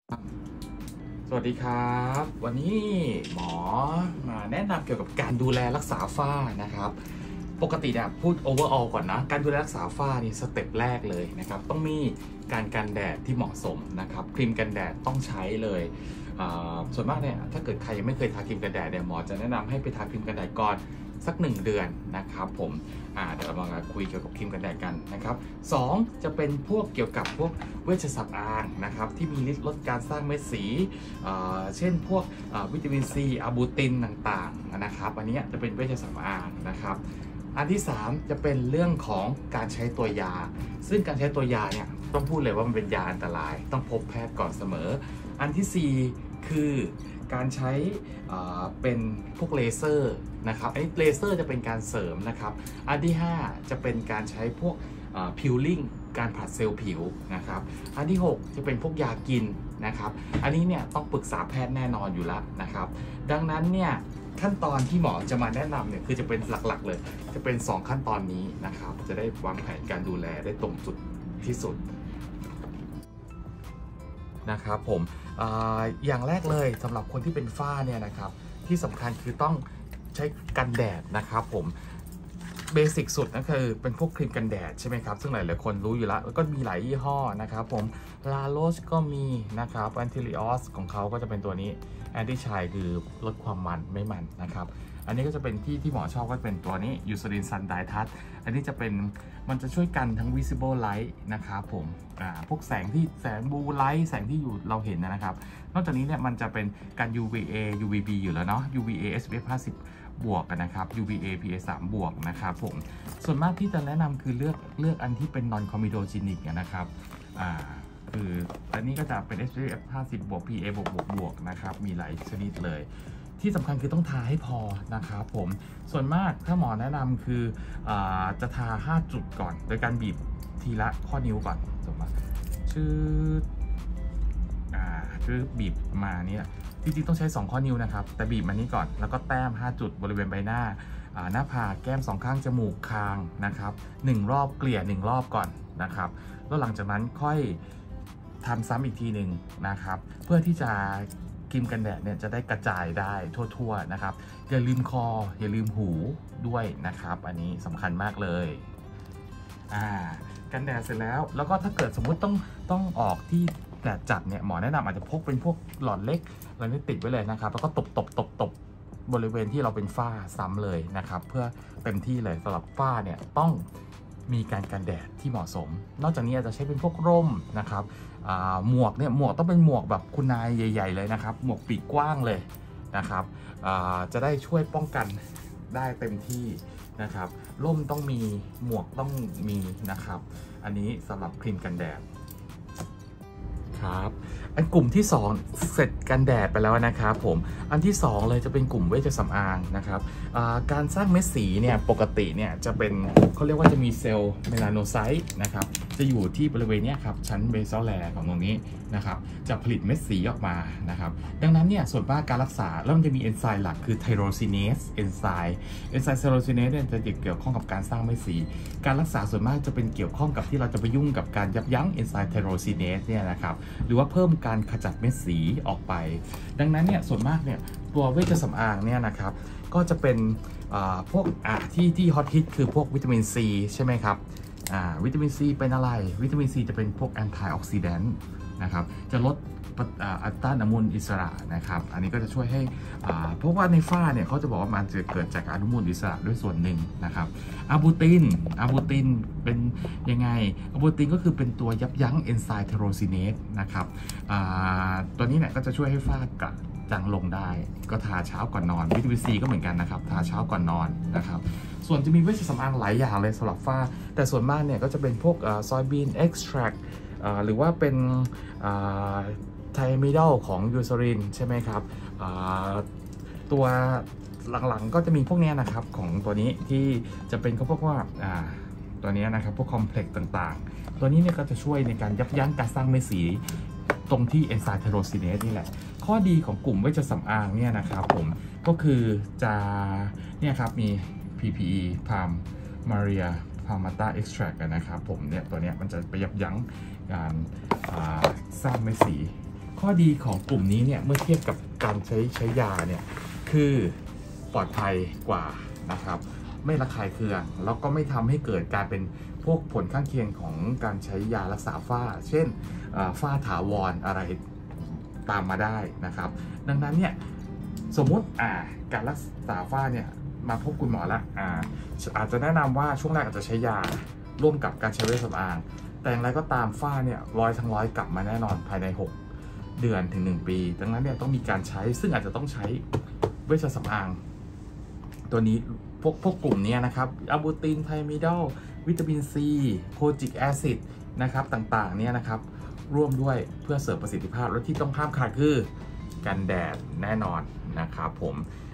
สวัสดีครับวันนี้หมอมาแนะนำเกี่ยวกับการดูแลรักษาฝ้านะครับปกติเนี่ยพูด overall ก่อนนะการดูแลรักษาฝ้านี่สเต็ปแรกเลยนะครับต้องมีการกันแดดที่เหมาะสมนะครับครีมกันแดดต้องใช้เลยส่วนมากเนี่ยถ้าเกิดใครยังไม่เคยทาครีมกันแดดเนี่ยหมอจะแนะนำให้ไปทาครีมกันแดดก่อนสัก1 เดือนนะครับผมเดี๋ยวเรามาคุยเกี่ยวกับครีมกันแดดกันนะครับ2จะเป็นพวกเกี่ยวกับพวกเวชสำอางนะครับที่มีฤทธิ์ลดการสร้างเม็ดสีเช่นพวกวิตามินซีอะบูตินต่างๆนะครับอันนี้จะเป็นเวชสำอางนะครับอันที่3จะเป็นเรื่องของการใช้ตัวยาซึ่งการใช้ตัวยาเนี่ยต้องพูดเลยว่ามันเป็นยาอันตรายต้องพบแพทย์ก่อนเสมออันที่4คือการใช้เป็นพวกเลเซอร์นะครับไอ้เลเซอร์จะเป็นการเสริมนะครับอันที่5จะเป็นการใช้พวกพิลลิ่งการผัดเซลล์ผิวนะครับอันที่6จะเป็นพวกยากินนะครับอันนี้เนี่ยต้องปรึกษาแพทย์แน่นอนอยู่แล้วนะครับดังนั้นเนี่ยขั้นตอนที่หมอจะมาแนะนำเนี่ยคือจะเป็นหลักๆเลยจะเป็น2ขั้นตอนนี้นะครับจะได้วางแผนการดูแลได้ตรงจุดที่สุดนะครับผมอย่างแรกเลยสำหรับคนที่เป็นฝ้าเนี่ยนะครับที่สำคัญคือต้องใช้กันแดดนะครับผมเบสิกสุดนั่นคือเป็นพวกครีมกันแดดใช่ไหมครับซึ่งหลายๆคนรู้อยู่แล้วก็มีหลายยี่ห้อนะครับผมลาโรชก็มีนะครับแอนติลิออสของเขาก็จะเป็นตัวนี้แอนติชายคือลดความมันไม่มันนะครับอันนี้ก็จะเป็นที่หมอชอบก็เป็นตัวนี้ยูซ r รินซันไดทัชอันนี้จะเป็นมันจะช่วยกันทั้ง visible light นะครับผมพวกแสงบลูไลท์แสงที่อยู่เราเห็นนะครับนอกจากนี้เนี่ยมันจะเป็นการ UVA UVB อยู่แล้วเนาะ UVA SPF 50บวกกันนะครับ UVA PA 3บวกนะครับผมส่วนมากที่จะแนะนำคือเลือกอันที่เป็น non comedogenic นะครับคืออันนี้ก็จะเป็น SPF 50บวก PA บวกนะครับมีหลายชนิดเลยที่สำคัญคือต้องทาให้พอนะครับผมส่วนมากถ้าหมอแนะนำคือจะทา5จุดก่อนโดยการบีบทีละข้อนิ้วก่อนสมมติชื่อบีบมาเนี่ยจริงๆต้องใช้2ข้อนิ้วนะครับแต่บีบมานี้ก่อนแล้วก็แต้ม5จุดบริเวณใบหน้าหน้าผากแก้ม2ข้างจมูกคางนะครับ1รอบเกลี่ย1รอบก่อนนะครับแล้วหลังจากนั้นค่อยทำซ้ำอีกทีหนึ่งนะครับเพื่อที่จะครีมกันแดดเนี่ยจะได้กระจายได้ทั่วๆนะครับอย่าลืมคออย่าลืมหูด้วยนะครับอันนี้สำคัญมากเลยกันแดดเสร็จแล้วก็ถ้าเกิดสมมุติต้องออกที่แดดจัดเนี่ยหมอแนะนำอาจจะพกเป็นพวกหลอดเล็กเราไม่ติดไว้เลยนะครับแล้วก็ตบบริเวณที่เราเป็นฝ้าซ้ำเลยนะครับเพื่อเต็มที่เลยสำหรับฝ้าเนี่ยต้องมีการกันแดดที่เหมาะสมนอกจากนี้อาจจะใช้เป็นพวกร่มนะครับหมวกต้องเป็นหมวกแบบคุณนายใหญ่ๆเลยนะครับหมวกปีกกว้างเลยนะครับจะได้ช่วยป้องกันได้เต็มที่นะครับร่มต้องมีหมวกต้องมีนะครับอันนี้สำหรับครีมกันแดดครับอันกลุ่มที่2เสร็จกันแดดไปแล้วนะครับผมอันที่2เลยจะเป็นกลุ่มเวชสำอางนะครับการสร้างเม็ดสีเนี่ยปกติเนี่ยจะเป็นเขาเรียกว่าจะมีเซลล์เมลาโนไซต์นะครับจะอยู่ที่บริเวณนี้ครับชั้นเบซอลแลร์ของตรงนี้นะครับจะผลิตเม็ดสีออกมานะครับดังนั้นเนี่ยส่วนมากการรักษาแล้วมันจะมีเอนไซม์หลักคือไทโรซิเนสเอนไซม์ไทโรซิเนสเนี่ยจะเกี่ยวข้องกับการสร้างเม็ดสีการรักษาส่วนมากจะเป็นเกี่ยวข้องกับที่เราจะไปยุ่งกับการยับยั้งเอนไซม์ไทโรซิเนสเนี่ยนะครับหรือว่าเพิ่มการขจัดเม็ดสีออกไปดังนั้นเนี่ยส่วนมากเนี่ยตัวเวชสำอางเนี่ยนะครับก็จะเป็นพวกที่ฮอตฮิตคือพวกวิตามินซีใช่ไหมครับวิตามินซีเป็นอะไรวิตามินซีจะเป็นพวกแอนตี้ออกซิแดนต์นะครับจะลดอัตราอนุมูลอิสระนะครับอันนี้ก็จะช่วยให้เพราะว่าในฝ้าเนี่ยเขาจะบอกว่ามันจะเกิดจากอนุมูลอิสระด้วยส่วนหนึ่งนะครับอะบูตินเป็นยังไงอะบูตินก็คือเป็นตัวยับยั้งเอนไซม์ไทโรซิเนสนะครับตัวนี้เนี่ยก็จะช่วยให้ฝ้ากระจางลงได้ก็ทาเช้าก่อนนอนวิตามินซีก็เหมือนกันนะครับทาเช้าก่อนนอนนะครับส่วนจะมีเวชสำอางหลายอย่างเลยสำหรับฝ้าแต่ส่วนมากเนี่ยก็จะเป็นพวกซอยบีนเอ็กซ์แทรคหรือว่าเป็นไทมิดอลของยูซ r รินใช่ไหมครับตัวหลังๆก็จะมีพวกนี้นะครับของตัวนี้ที่จะเป็นพวกว่าตัวนี้นะครับพวกคอมเพล็กซ์ต่างๆตัวนี้เนี่ยก็จะช่วยในการยับยั้งการสร้างเม็ดสีตรงที่เอนไซม์ไทโรซิเนสนี่แหละข้อดีของกลุ่มเวชสำอางเนี่ยนะครับผมก็คือจะเนี่ยครับมี PPE Palm Maria Palmata Extract นะครับผมเนี่ยตัวเนี้ยมันจะไปยับยั้งการสร้างเม็ดสีข้อดีของกลุ่มนี้เนี่ยเมื่อเทียบกับการใช้ยาเนี่ยคือปลอดภัยกว่านะครับไม่ระคายเคืองแล้วก็ไม่ทำให้เกิดการเป็นพวกผลข้างเคียงของการใช้ยารักษาฝ้าเช่นฝ้าถาวรอะไรตามมาได้นะครับดังนั้นเนี่ยสมมุติการรักษาฝ้าเนี่ยมาพบคุณหมอแล้วอาจจะแนะนำว่าช่วงแรกอาจจะใช้ยาร่วมกับการใช้เวชสำอางแต่อย่างไรก็ตามฝ้าเนี่ย100 กลับมาแน่นอนภายใน6 เดือนถึง1 ปีดังนั้นเนี่ยต้องมีการใช้ซึ่งอาจจะต้องใช้เวชสำอางตัวนี้พวกกลุ่มนี้นะครับอะบูตินไทมิดอลวิตามินซีโคจิกแอซิดนะครับต่างๆเนี่ยนะครับร่วมด้วยเพื่อเสริมประสิทธิภาพและที่ต้องห้ามขาดคือกันแดดแน่นอนนะครับผม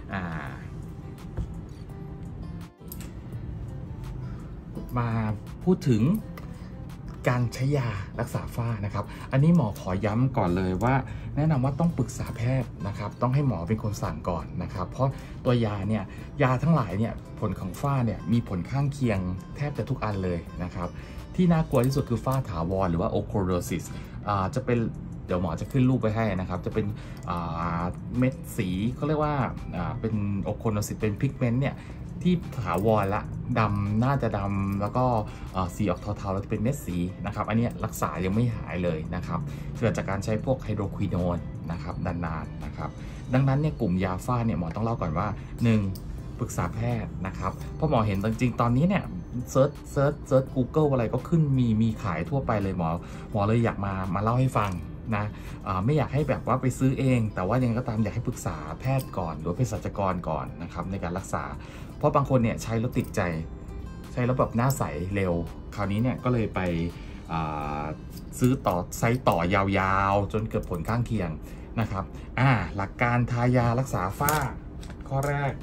มาพูดถึงการใช้ยารักษาฝ้านะครับอันนี้หมอขอย้ำก่อนเลยว่าแนะนำว่าต้องปรึกษาแพทย์นะครับต้องให้หมอเป็นคนสั่งก่อนนะครับเพราะตัวยาเนี่ยยาทั้งหลายเนี่ยผลของฝ้าเนี่ยมีผลข้างเคียงแทบจะทุกอันเลยนะครับที่น่ากลัวที่สุดคือฝ้าถาวรหรือว่าโอโคโรซิสจะเป็นเดี๋ยวหมอจะขึ้นรูปไปให้นะครับจะเป็นเม็ดสีเขาเรียกว่าเป็นโอโคโรซิสเป็นพิกเมนต์เนี่ยที่ถาวรละดำน่าจะดำแล้วก็สีออกเทาๆแล้วจะเป็นเม็ดสีนะครับอันนี้รักษายังไม่หายเลยนะครับเกิดจากการใช้พวกไฮโดรควิโนนนะครับนานๆนะครับดังนั้นเนี่ยกลุ่มยาฝ้าเนี่ยหมอต้องเล่าก่อนว่า1ปรึกษาแพทย์นะครับเพราะหมอเห็นจริงๆตอนนี้เนี่ยเซิร์ช Google อะไรก็ขึ้นมีขายทั่วไปเลยหมอเลยอยากมาเล่าให้ฟังนะไม่อยากให้แบบว่าไปซื้อเองแต่ว่ายังไงก็ตามอยากให้ปรึกษาแพทย์ก่อนหรือเภสัชกรก่อนนะครับในการรักษาเพราะบางคนเนี่ยใช้แล้วติดใจใช้แล้วแบบหน้าใสเร็วคราวนี้เนี่ยก็เลยไปซื้อต่อใช้ต่อยาวๆจนเกิดผลข้างเคียงนะครับหลักการทายารักษาฝ้าข้อแรก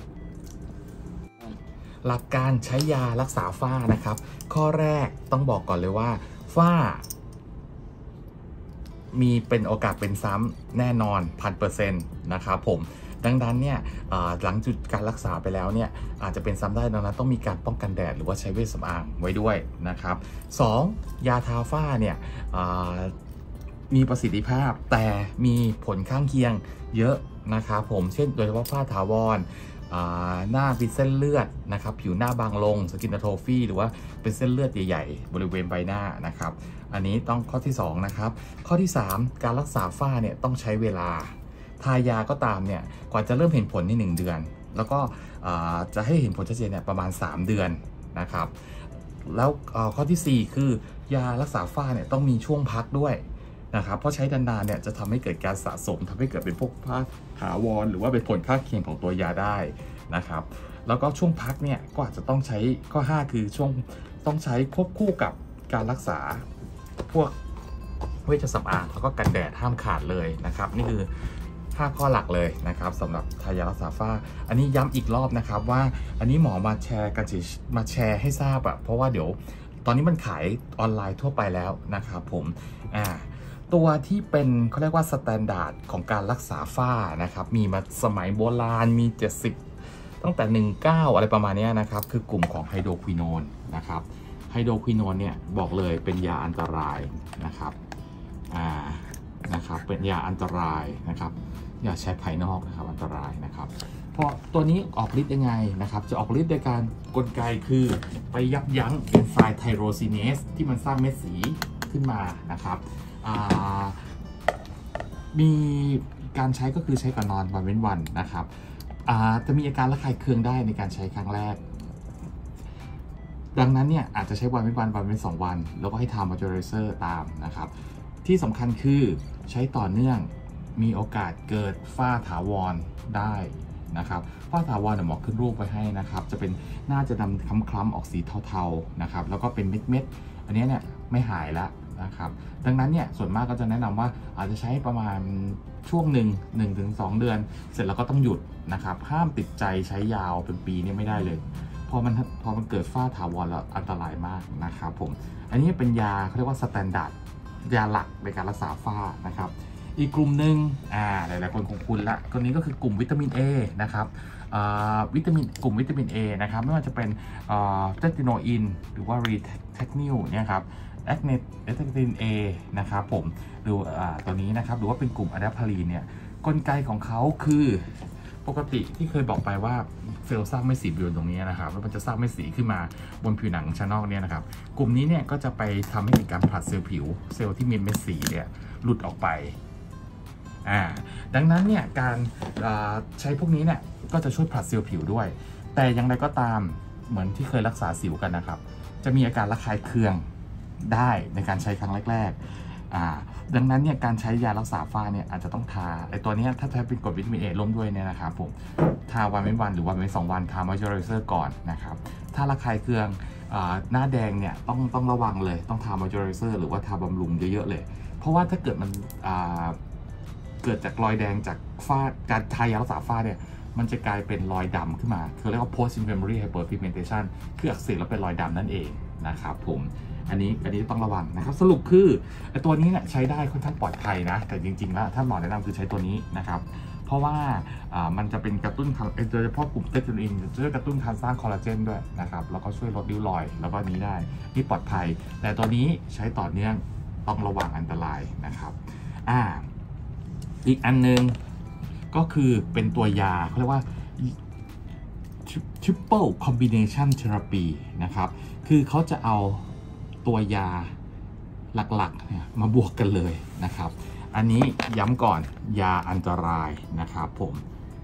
หลักการใช้ยารักษาฝ้านะครับข้อแรกต้องบอกก่อนเลยว่าฝ้ามีเป็นโอกาสเป็นซ้ำแน่นอน 1,000% นะครับผมดังนั้นเนี่ยหลังจุดการรักษาไปแล้วเนี่ยอาจจะเป็นซ้ำได้ดังนั้นต้องมีการป้องกันแดดหรือว่าใช้เวชสำอางไว้ด้วยนะครับ2ยาทาฝ้าเนี่ยมีประสิทธิภาพแต่มีผลข้างเคียงเยอะนะครับผมเช่นโดยเฉพาะฝ้าถาวรหน้าเป็นเส้นเลือดนะครับผิวหน้าบางลงสกินอะโทฟีหรือว่าเป็นเส้นเลือดใหญ่ๆบริเวณใบหน้านะครับอันนี้ต้องข้อที่2นะครับข้อที่3การรักษาฝ้าเนี่ยต้องใช้เวลาทายาก็ตามเนี่ยกว่าจะเริ่มเห็นผลใน1 เดือนแล้วก็จะให้เห็นผลชัดเจนเนี่ยประมาณ3 เดือนนะครับแล้วข้อที่4คือยารักษาฝ้าเนี่ยต้องมีช่วงพักด้วยนะครับเพราะใช้นานๆเนี่ยจะทำให้เกิดการสะสมทำให้เกิดเป็นพวกฝ้าถาวรหรือว่าเป็นผลข้างเคียงของตัวยาได้นะครับแล้วก็ช่วงพักเนี่ยก็อาจจะต้องใช้ข้อ5คือช่วงต้องใช้ควบคู่กับการรักษาพวกเวชสำอางแล้วก็กันแดดห้ามขาดเลยนะครับนี่คือ5 ข้อหลักเลยนะครับสำหรับทายารักษาฝ้าอันนี้ย้ำอีกรอบนะครับว่าอันนี้หมอมาแชร์กันมาแชร์ให้ทราบเพราะว่าเดี๋ยวตอนนี้มันขายออนไลน์ทั่วไปแล้วนะครับผมตัวที่เป็นเขาเรียกว่าสแตนดาร์ดของการรักษาฝ้านะครับมีมาสมัยโบราณมี70ตั้งแต่19อะไรประมาณนี้นะครับคือกลุ่มของไฮโดรควิโนนนะครับไฮโดรควิโนนเนี่ยบอกเลยเป็นยาอันตรายนะครับเป็นยาอันตรายนะครับอย่าใช้ภายนอกนะครับอันตรายนะครับเพราะตัวนี้ออกฤทธิ์ยังไงนะครับจะออกฤทธิ์โดยการกลไกคือไปยับยั้งเอนไซม์ไทโรซิเนสที่มันสร้างเม็ดสีขึ้นมานะครับมีการใช้ก็คือใช้ก่อนนอนวันเว้นวันนะครับจะมีอาการระคายเคืองได้ในการใช้ครั้งแรกดังนั้นเนี่ยอาจจะใช้วันเว้นวันเว้น2 วันแล้วก็ให้ทำมอยเจอไรเซอร์ตามนะครับที่สำคัญคือใช้ต่อเนื่องมีโอกาสเกิดฝ้าถาวรได้นะครับฝ้าถาวรหมอขึ้นรูปไว้ให้นะครับจะเป็นน่าจะดำคล้ำๆออกสีเทาๆนะครับแล้วก็เป็นเม็ดๆอันนี้เนี่ยไม่หายแล้วนะครับดังนั้นเนี่ยส่วนมากก็จะแนะนำว่าอาจจะใช้ประมาณช่วง1 ถึง 2 เดือนเสร็จแล้วก็ต้องหยุดนะครับห้ามติดใจใช้ยาวเป็นปีนี่ไม่ได้เลยพอมันเกิดฝ้าถาวรแล้วอันตรายมากนะครับผมอันนี้เป็นยาเขาเรียกว่าสแตนดาร์ดยาหลักในการรักษาฝ้านะครับอีกกลุ่มหนึ่งหลายๆคนคงคุ้นละตัวนี้ก็คือกลุ่มวิตามิน A นะครับกลุ่มวิตามิน A นะครับไม่ว่าจะเป็นเทติโนอินหรือว่ารีเทคนิลเนี่ยครับแอคเนติน A นะครับผมดูตัวนี้นะครับดูว่าเป็นกลุ่มอะแดปาลีนเนี่ยกลไกของเขาคือปกติที่เคยบอกไปว่าเซลล์สร้างเม็ดสีบริเวณตรงนี้นะครับแล้วมันจะสร้างเม็ดสีขึ้นมาบนผิวหนังชั้นนอกเนี่ยนะครับกลุ่มนี้เนี่ยก็จะไปทำให้มีการผลัดเซลล์ผิวเซลล์ที่มีเม็ดสีเนี่ยหลุดออกไปดังนั้นเนี่ยการใช้พวกนี้เนี่ยก็จะช่วยผลัดเซลล์ผิวด้วยแต่อย่างไรก็ตามเหมือนที่เคยรักษาสิวกันนะครับจะมีอาการระคายเคืองได้ในการใช้ครั้งแรกๆดังนั้นเนี่ยการใช้ยารักษาฝ้าเนี่ยอาจจะต้องทาไอตัวนี้ถ้าใช้เป็นกรดวิตามินเอร่วมด้วยเนี่ยนะครับผมทาวันเว้นวันหรือวันเว้น2 วันทามอยเจอไรเซอร์ก่อนนะครับถ้าระคายเคืองหน้าแดงเนี่ยต้องระวังเลยต้องทามอยเจอไรเซอร์หรือว่าทาบำรุงเยอะๆเลยเพราะว่าถ้าเกิดมันเกิดจากรอยแดงจากฝ้าการทายารักษาฝ้าเนี่ยมันจะกลายเป็นรอยดำขึ้นมาคือเรียกว่า post inflammatory hyperpigmentation คืออักเสบแล้วเป็นรอยดำนั่นเองนะครับผมอันนี้ต้องระวังนะครับสรุปคือตัวนี้เนี่ยใช้ได้ค่อนข้างปลอดภัยนะแต่จริงๆแล้วถ้าหมอแนะนำคือใช้ตัวนี้นะครับเพราะว่ามันจะเป็นกระตุ้นโดยเฉพาะกลุ่มเตสโตสเตอโรนจะช่วยกระตุ้นการสร้างคอลลาเจนด้วยนะครับแล้วก็ช่วยลดริ้วรอยแล้วก็นี้ได้นี่ปลอดภัยแต่ตัวนี้ใช้ต่อเนื่องต้องระวังอันตรายนะครับอีกอันนึงก็คือเป็นตัวยาเขาเรียกว่า triple combination therapy นะครับคือเขาจะเอาตัวยาหลักๆเนี่ยมาบวกกันเลยนะครับอันนี้ย้ำก่อนยาอันตรายนะครับผม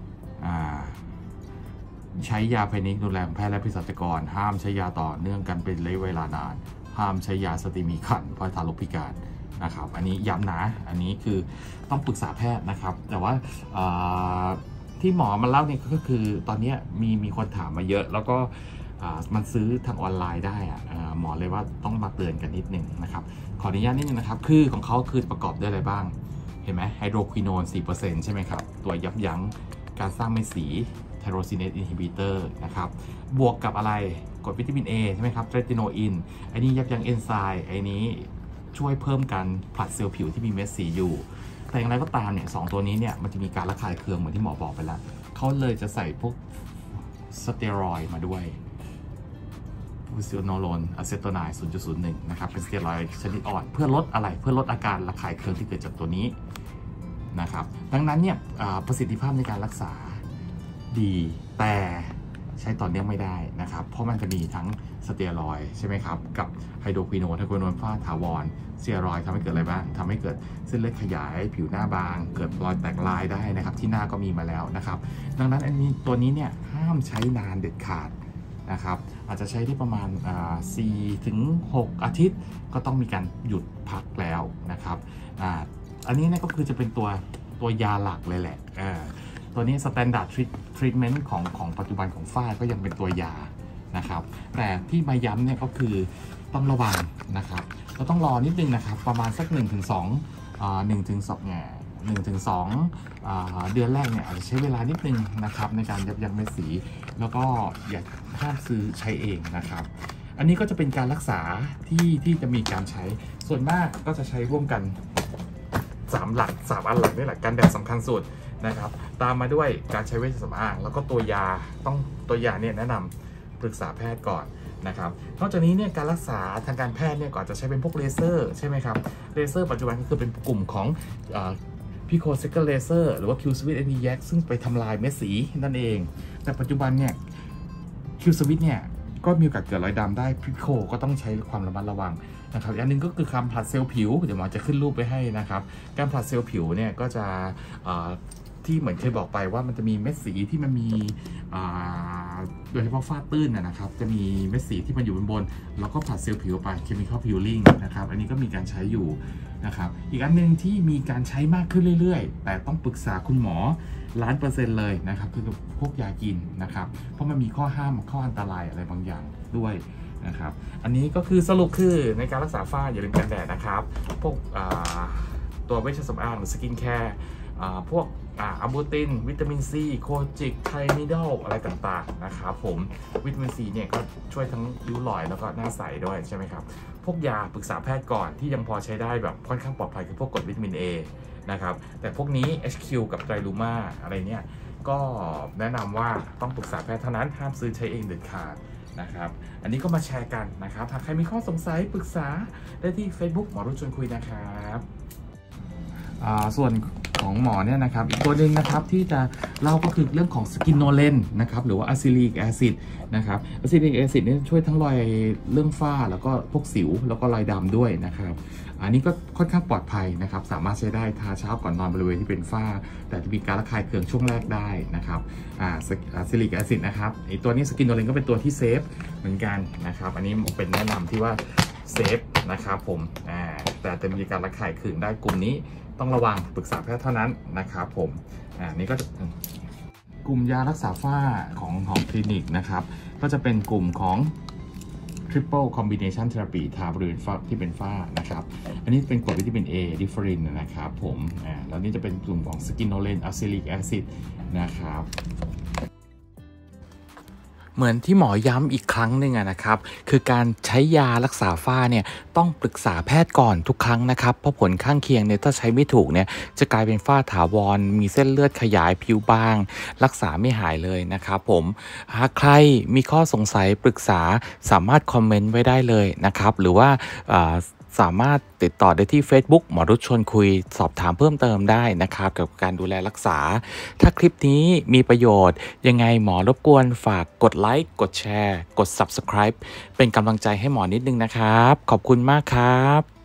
ใช้ยาภายในดูแลแพทย์และเภสัชกรห้ามใช้ยาต่อเนื่องกันเป็นระยะเวลานานห้ามใช้ยาสเตียมีขันเพราะทารกพิการนะครับอันนี้ย้ำนะอันนี้คือต้องปรึกษาแพทย์นะครับแต่ว่าที่หมอมาเล่าเนี่ยก็คือตอนนี้มีคนถามมาเยอะแล้วก็มันซื้อทางออนไลน์ได้หมอเลยว่าต้องมาเตือนกันนิดนึงนะครับขออนุญาตนิดนึงนะครับคือของเขาคือประกอบด้วยอะไรบ้างเห็นไหมไฮโดรควิโนน 4% ใช่ไหมครับตัวยับยั้งการสร้างเม็ดสีไทโรซินเนสอินฮิบิเตอร์นะครับบวกกับอะไรกรดวิตามิน A ใช่ไหมครับเรติโนอินอันนี้ยับยั้งเอนไซม์อันนี้ช่วยเพิ่มการผลัดเซลล์ผิวที่มีเม็ดสีอยู่แต่อย่างไรก็ตามเนี่ย2ตัวนี้เนี่ยมันจะมีการระคายเคืองเหมือนที่หมอบอกไปแล้วเขาเลยจะใส่พวกสเตียรอยด์มาด้วยวิซิโนโลนอะเซโตไนด์ 0.01 นะครับเป็นสเตียรอยด์ชนิดอ่อนเพื่อลดอะไรเพื่อลดอาการระคายเคืองที่เกิดจากตัวนี้นะครับดังนั้นเนี่ยประสิทธิภาพในการรักษาดีแต่ใช้ต่อเนื่องไม่ได้นะครับเพราะมันจะมีทั้งสเตียรอยด์ใช่ไหมครับกับไฮโดรควิโนนฝ้าถาวรสเตียรอยด์ทำให้เกิดอะไรบ้างทำให้เกิดเส้นเลือดขยายผิวหน้าบางเกิดรอยแตกลายได้นะครับที่หน้าก็มีมาแล้วนะครับดังนั้นตัวนี้เนี่ยห้ามใช้นานเด็ดขาดนะครับอาจจะใช้ได้ประมาณ4 ถึง 6 อาทิตย์ก็ต้องมีการหยุดพักแล้วนะครับอันนี้เนี่ยก็คือจะเป็นตัวยาหลักเลยแหละตัวนี้ standard treatment ของปัจจุบันของฝ้าก็ยังเป็นตัวยานะครับแต่ที่มาย้ำเนี่ยก็คือต้องระวังนะครับเราต้องรอนิดนึงนะครับประมาณสัก 1-2 เดือนแรกเนี่ยอาจจะใช้เวลานิดนึงนะครับในการยับยั้งเม็ดสีแล้วก็อย่าห้ามซื้อใช้เองนะครับอันนี้ก็จะเป็นการรักษาที่จะมีการใช้ส่วนมากก็จะใช้ร่วมกัน3 อันหลักนี่แหละการแดดสำคัญสุดนะครับตามมาด้วยการใช้เวชสำอางแล้วก็ตัวยาเนี่ยแนะนำปรึกษาแพทย์ก่อนนะครับนอกจากนี้เนี่ยการรักษาทางการแพทย์เนี่ยก็จะใช้เป็นพวกเลเซอร์ใช่ไหมครับเลเซอร์ปัจจุบันก็คือเป็นกลุ่มของพิโคเซกเกอร์เลเซอร์หรือว่าคิวสวิตเอ็นดีแยกซึ่งไปทำลายเม็ดสีนั่นเองแต่ปัจจุบันเนี่ยคิวสวิตเนี่ยก็มีโอกาสเกิดรอยดำได้พิโคก็ต้องใช้ความระมัดระวังนะครับอันนึงก็คือการผลัดเซลล์ผิวเดี๋ยวหมอจะขึ้นรูปไปให้นะครับการผลัดเซลล์ผิวเนี่ยก็จะที่เหมือนเคยบอกไปว่ามันจะมีเม็ดสีที่มันมีโดยเฉพาะฝ้าตื้นนะครับจะมีเม็ดสีที่มันอยู่บนแล้วก็ผลัดเซลล์ผิวไป chemical peeling นะครับอันนี้ก็มีการใช้อยู่นะครับอีกอันนึงที่มีการใช้มากขึ้นเรื่อยๆแต่ต้องปรึกษาคุณหมอ100%เลยนะครับคือพวกยากินนะครับเพราะมันมีข้อห้ามข้ออันตรายอะไรบางอย่างด้วยนะครับอันนี้ก็คือสรุปคือในการรักษาฝ้าอย่าลืมกันแดดนะครับพวกตัวเวชสำอางหรือสกินแคร์พวกอะบูตินวิตามินซีโคจิกไทนิดอลอะไรต่างๆนะครับผมวิตามินซีเนี่ยก็ช่วยทั้งริ้วรอยแล้วก็หน้าใสด้วยใช่ไหมครับพวกยาปรึกษาแพทย์ก่อนที่ยังพอใช้ได้แบบค่อนข้างปลอดภัยคือพวกกรดวิตามิน A นะครับแต่พวกนี้ HQ กับไตรลูมาอะไรเนี่ยก็แนะนำว่าต้องปรึกษาแพทย์เท่านั้นห้ามซื้อใช้เองเด็ดขาดนะครับ อันนี้ก็มาแชร์กันนะครับหากใครมีข้อสงสัยปรึกษาได้ที่ Facebook หมอรุ่ชวนคุยนะครับส่วนของหมอเนี่ยนะครับอีกตัวหนึ่งนะครับที่จะเล่าก็คือเรื่องของสกินโนเลนนะครับหรือว่าอะซิลิกแอซิดนะครับอะซิลิกแอซิดนี่ช่วยทั้งรอยเรื่องฝ้าแล้วก็พวกสิวแล้วก็รอยดำด้วยนะครับอันนี้ก็ค่อนข้างปลอดภัยนะครับสามารถใช้ได้ทาเช้าก่อนนอนบริเวณที่เป็นฝ้าแต่จะมีการระคายเคืองช่วงแรกได้นะครับอะซิลิกแอซิดนะครับไอตัวนี้สกินโนเลนก็เป็นตัวที่เซฟเหมือนกันนะครับอันนี้เป็นแนะนำที่ว่าเซฟนะครับผมแต่จะมีการระคายเคืองได้กลุ่มนี้ต้องระวังปรึกษาแพทย์เท่านั้นนะครับผมนี่ก็กลุ่มยารักษาฝ้าของคลินิกนะครับก็จะเป็นกลุ่มของ Triple Combination Therapy ทาบริเวณฝ้าที่เป็นฝ้านะครับอันนี้เป็นกรดวิตามิน A ดิฟเฟอรินนะครับผมแล้วนี่จะเป็นกลุ่มของ Skinnolen Acylic Acid นะครับเหมือนที่หมอย้ำอีกครั้งหนึ่งนะครับคือการใช้ยารักษาฝ้าเนี่ยต้องปรึกษาแพทย์ก่อนทุกครั้งนะครับเพราะผลข้างเคียงเนี่ยถ้าใช้ไม่ถูกเนี่ยจะกลายเป็นฝ้าถาวรมีเส้นเลือดขยายผิวบางรักษาไม่หายเลยนะครับผมหากใครมีข้อสงสัยปรึกษาสามารถคอมเมนต์ไว้ได้เลยนะครับหรือว่าสามารถติดต่อได้ที่ Facebook หมอรุชชวนคุยสอบถามเพิ่มเติมได้นะครับกับการดูแลรักษาถ้าคลิปนี้มีประโยชน์ยังไงหมอรบกวนฝากกดไลค์กดแชร์กด Subscribe เป็นกำลังใจให้หมอนิดนึงนะครับขอบคุณมากครับ